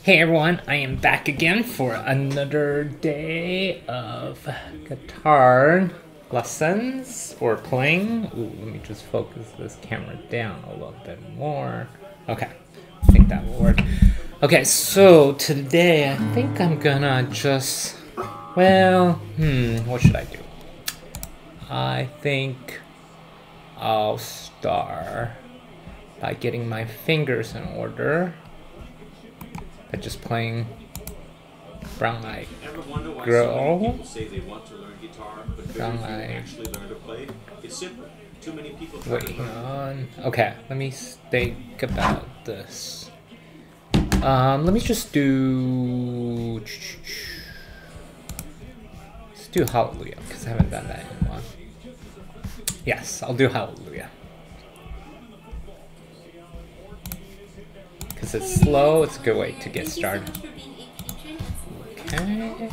Hey everyone, I am back again for another day of guitar lessons or playing. Ooh, let me just focus this camera down a little bit more. Okay, I think that will work. Okay, so today I think I'm gonna just, what should I do? I think I'll start by getting my fingers in order. By just playing Brown Eyed Girl. People say they want to learn guitar, but very few actually learn to play. It's simple. Too many people try to learn. Okay, let me think about this. Let me just do. Let's do Hallelujah because I haven't done that in a while. Yes, I'll do Hallelujah. Because it's slow, it's a good way to get started. Okay.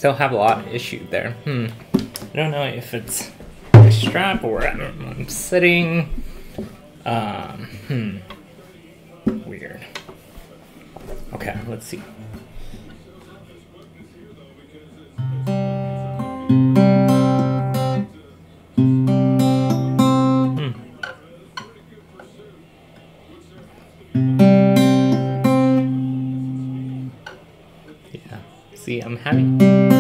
still have a lot of issue there. I don't know if it's the strap or where I'm sitting. Weird. Okay, let's see. Yeah, see, I'm having...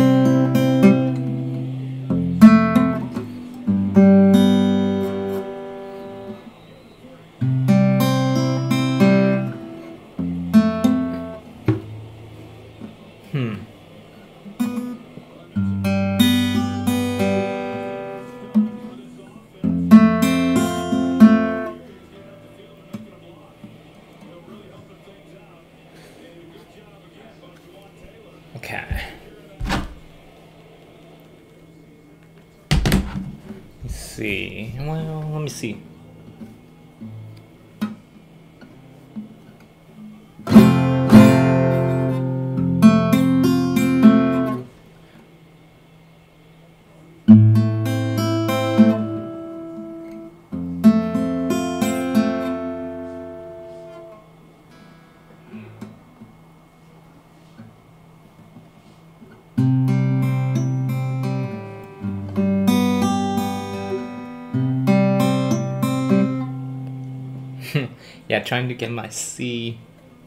Okay. Let's see. Well, let me see. Yeah, trying to get my C.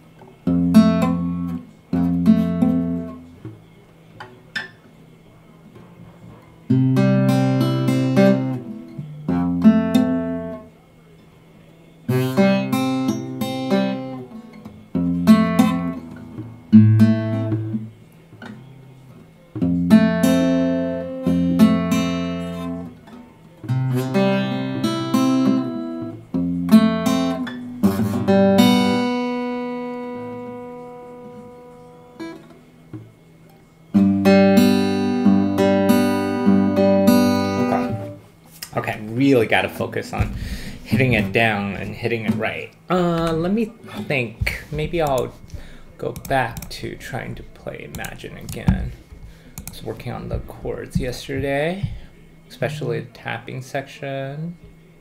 Okay, really got to focus on hitting it down and hitting it right. Let me think. Maybe I'll go back to trying to play Imagine again. I was working on the chords yesterday, especially the tapping section.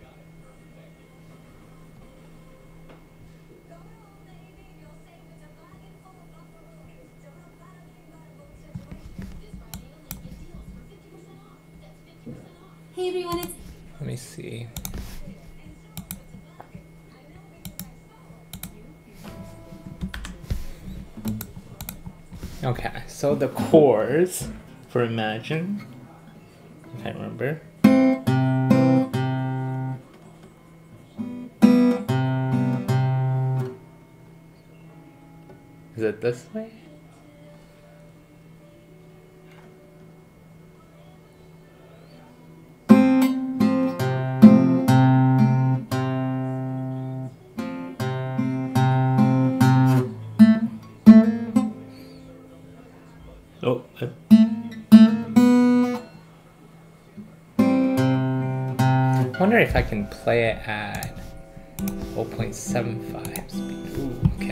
Hey everyone, it's... Let me see. Okay, so the chords for Imagine, if I remember. Is it this way? Oh. I wonder if I can play it at 0.75 speed. Ooh, okay.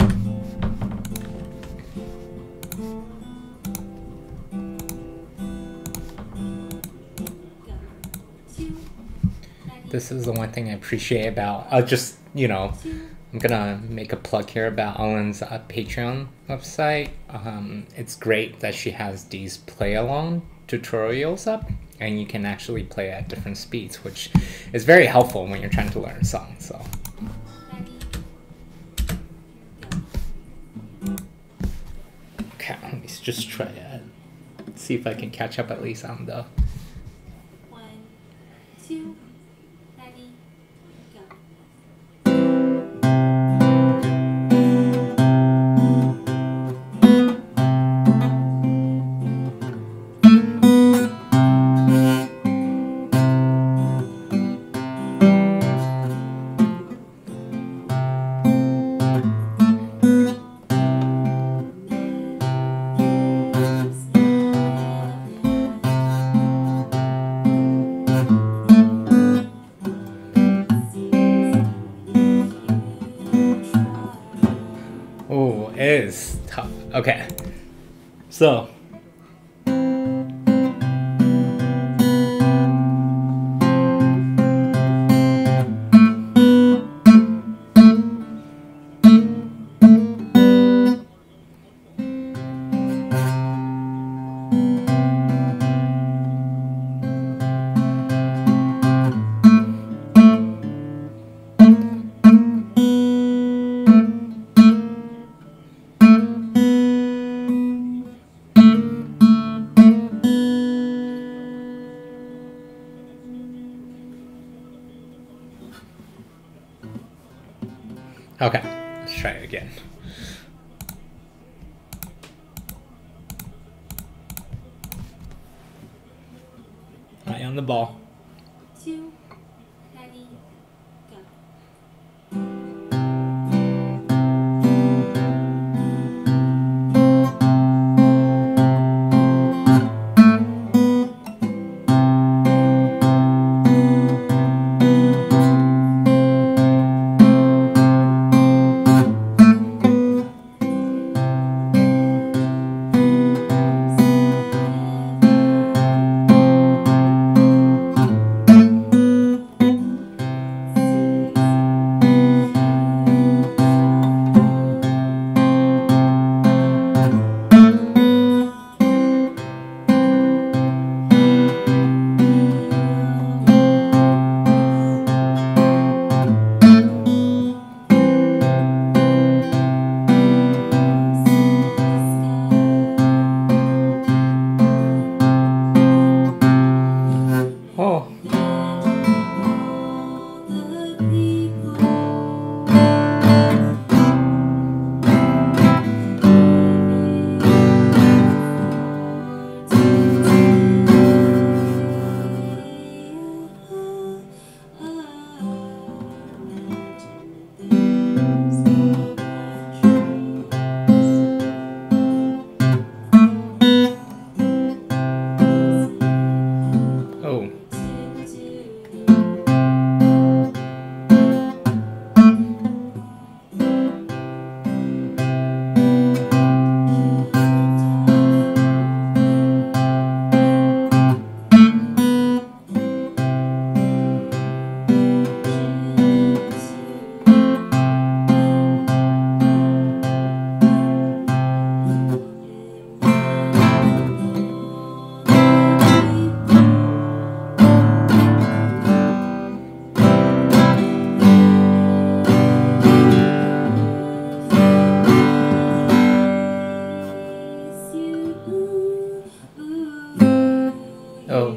This is the one thing I appreciate about, I'm gonna make a plug here about Ellen's Patreon website. It's great that she has these play along tutorials up, and you can actually play at different speeds, which is very helpful when you're trying to learn a song. So. Okay, let me just try it. See if I can catch up at least on the... 1, 2, ready, go. Oh, it is tough. Okay, so Okay, let's try it again. Eye on the ball. 2, ready, go. Oh. Oh. Oh.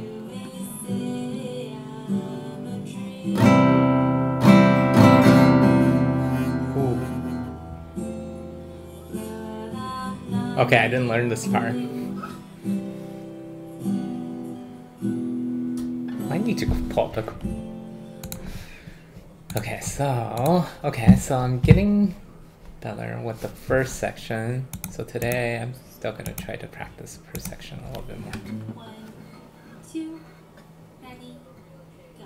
Ooh. Okay, I didn't learn this part. I need to pull up the... Okay, so I'm getting better with the first section. So today I'm still gonna try to practice per section a little bit more. 1, 2, ready, go.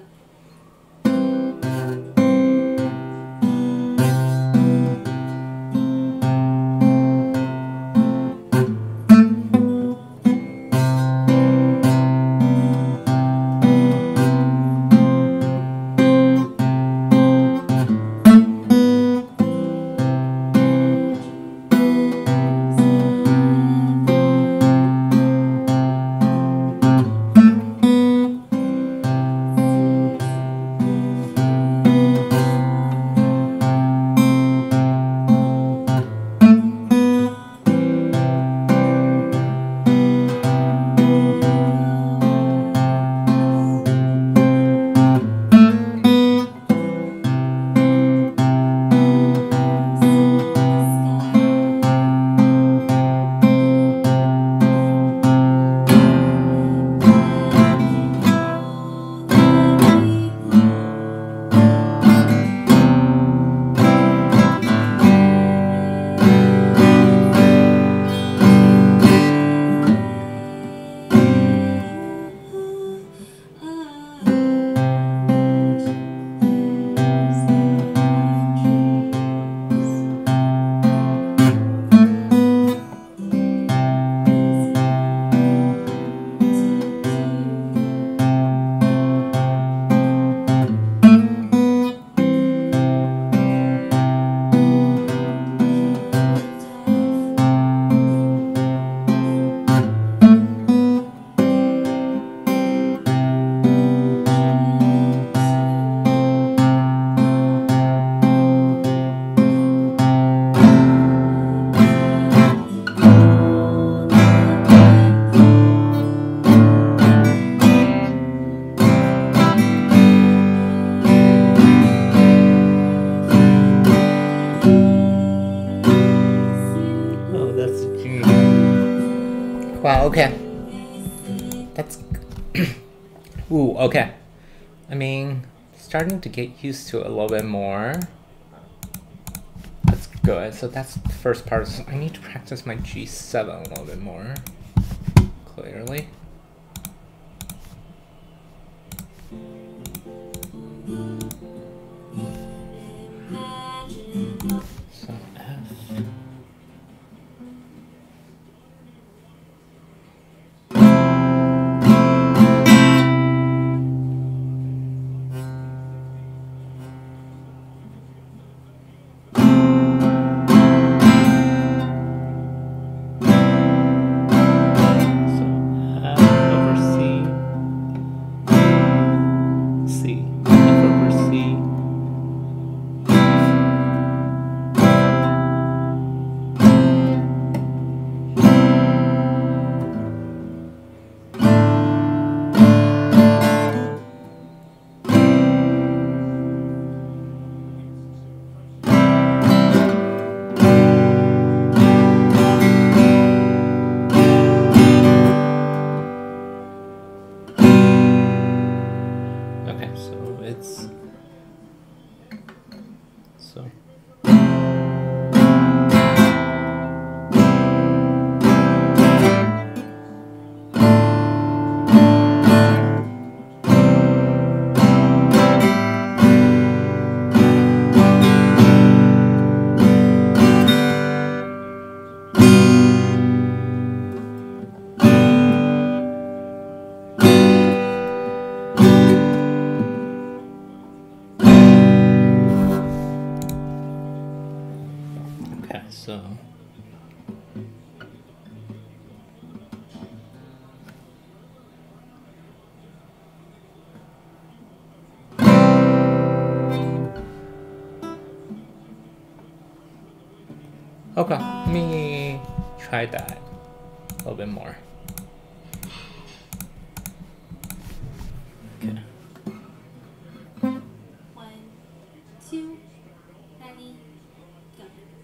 Wow, okay. That's... Ooh, okay. I mean, starting to get used to it a little bit more. That's good. So that's the first part. So I need to practice my G7 a little bit more. Clearly. So F. Okay, so it's so. Okay, so. Okay, let me try that a little bit more. Okay. 1, 2, ready, go.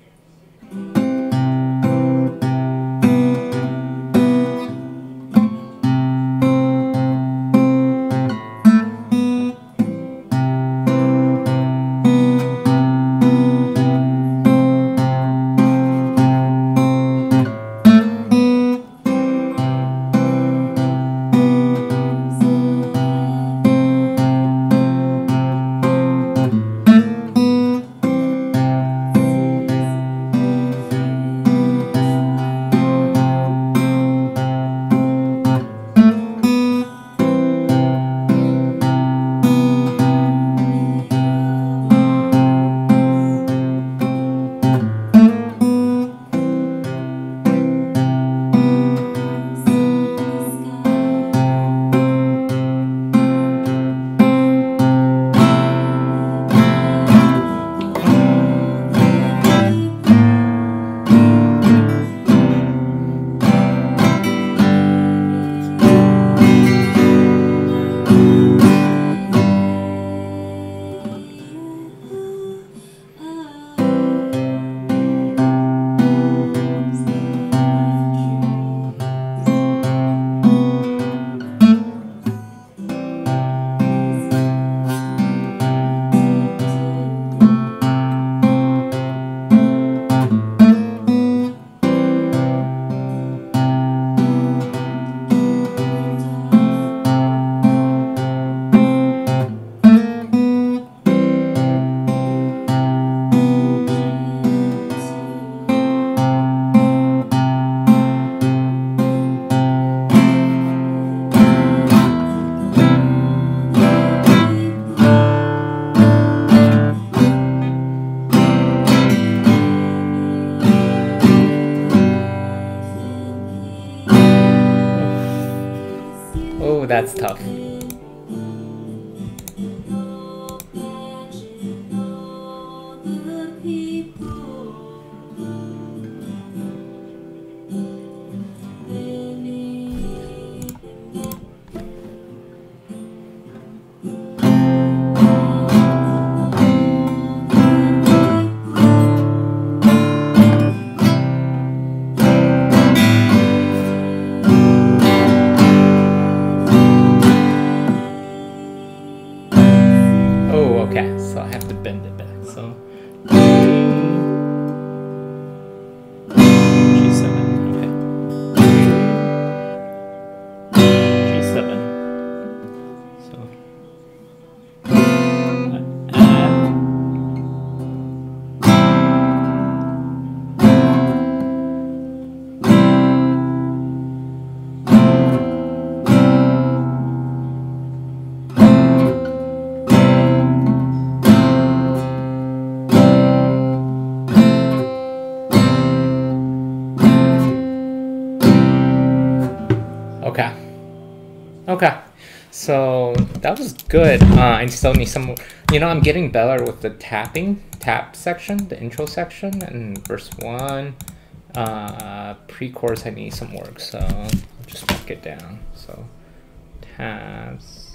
Oh, that's tough. So that was good. I still need some more. You know, I'm getting better with the tap section, the intro section, and verse 1. Pre-chorus, I need some work, so I'll just mark it down. So tabs,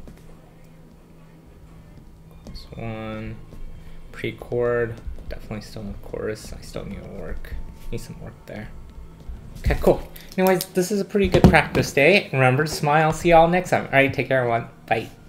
chorus 1, pre-chord, definitely still in chorus. I still need work. Need some work there. Okay, cool. Anyways, this is a pretty good practice day. Remember to smile. See y'all next time. All right, take care, everyone. Bye.